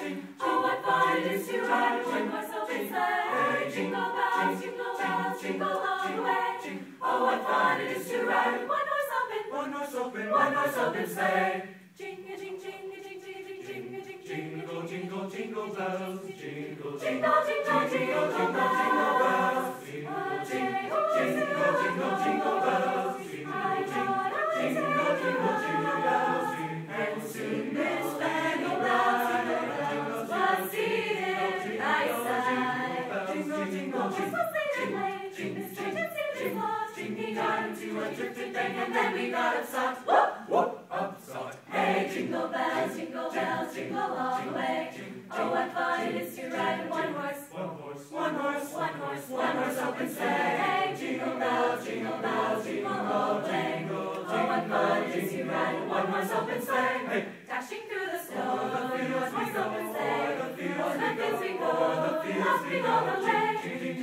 Oh, what fun it is to ride one horse open sleigh. Jingle bells, jingle all the way. Oh, what fun it is to ride one horse open sleigh. Jingle, jingle, jingle bells, jingle, Jingle, jingle, jingle bells. jingle, jingle, jingle, jingle bells, jingle, jingle, jingle bells, And soon this spangled bells was seated by your side. jingle, jingle, Horse was late and late, Miss Georgia seemed to lost. He got into a drifted bank and then we got upside. Whoop! whoop, upside. Hey, jingle bells, jingle all the way. Oh, what fun it is to ride one horse. One horse open sleigh. Hey, jingle bells, jingle all the way. Oh, what fun it is to ride one horse open sleigh. Hey. Dashing through the snow, one horse open sleigh. Oh, the fields we go, laughing all the way.